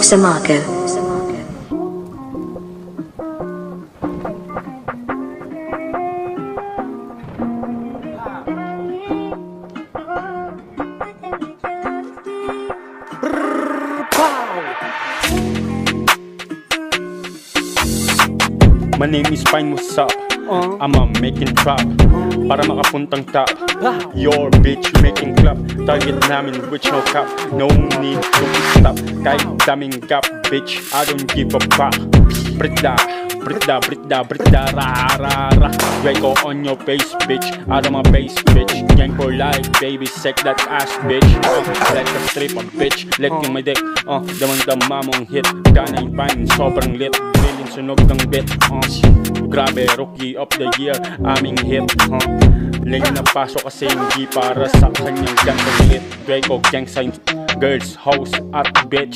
Samago. My name is Fine, what's up? I'm making trap para makapuntang top. Your bitch making clap. Target namin which no cap. No need to stop. Kahit daming gap, bitch, I don't give a fuck. Brida, brida, brida, brida, ra, ra, ra. Draco on your face, bitch. Out of my base, bitch. Gang for life, baby. Sec that ass, bitch. Like a stripper, bitch. Leg in my dick. Damang-dama mong hit. Gunna yung fine, sobrang lit. Drillin, sunog ng bit. Grabe, rookie of the year. Aming hit, late na pasok kasi hindi para sa kanyang gantong lit. Draco, gang signs, girls, house, at bitch.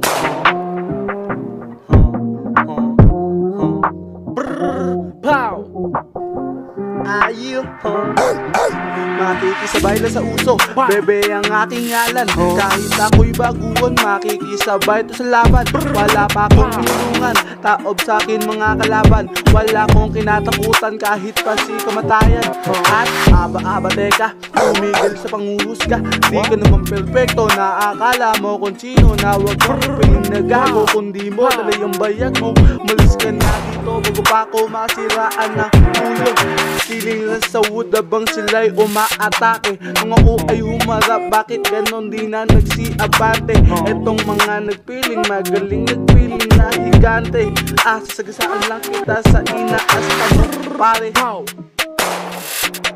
Pow! Ayaw makikisabay lang sa uso, bebe ang aking ngalan. Kahit ako'y baguhan, makikisabay to sa laban. Wala pa akong pinulungan, taob sa akin mga kalaban. Wala akong kinatakutan kahit pa si kamatayan. At aba-aba teka, tumigil sa panguhusga. Di ka naman perfecto, naakala mo kung sino. Na huwag kang pinagago, kundi mo dala yung bayag mo. Malis ka na dito, bago pa ako masiraan ng ulo. Feeling lang sa wood habang sila'y umaatake. Kung ako ay humarap, bakit ganon di na nagsiabante? Etong mga nagpiling, magaling nagpiling na higante. Sasagasaan lang kita sa inaas pa mo, pare.